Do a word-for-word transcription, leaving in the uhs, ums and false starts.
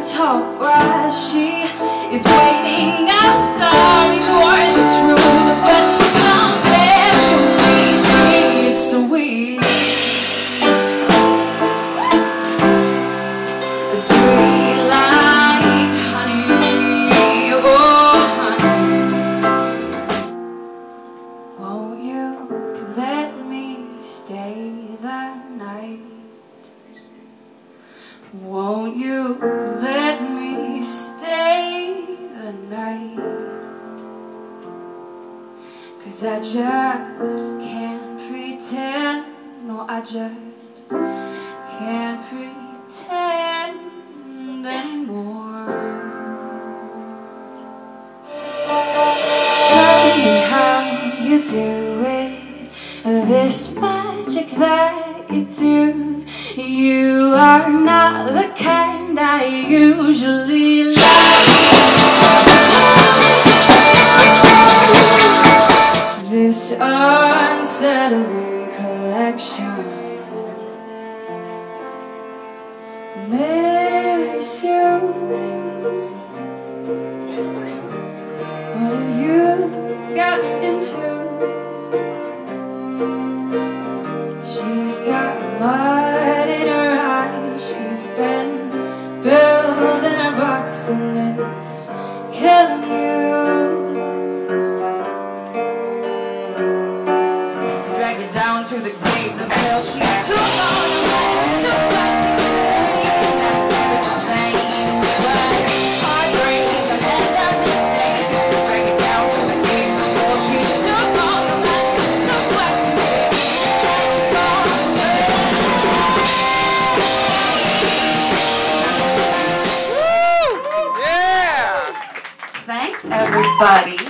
talk while she is waiting. I'm sorry for the truth, but compared to me, she's sweet, sweet like honey. Oh, honey, won't you let me stay the night? Won't you let me stay the night? 'Cause I just can't pretend. No, I just can't pretend anymore. Show me how you do it, this magic that you do. You are not the kind I usually like. This unsettling collection, Mary Sue, what have you gotten into? She's got mud in her eyes, she's been building her box, and it's killing you. Drag it down to the gates of hell. She took on the land, took what she made. I did the same, but heartbreak, I had that mistake. Drag it down to the gates of hell. She took on the land, took what she made. Thanks, everybody.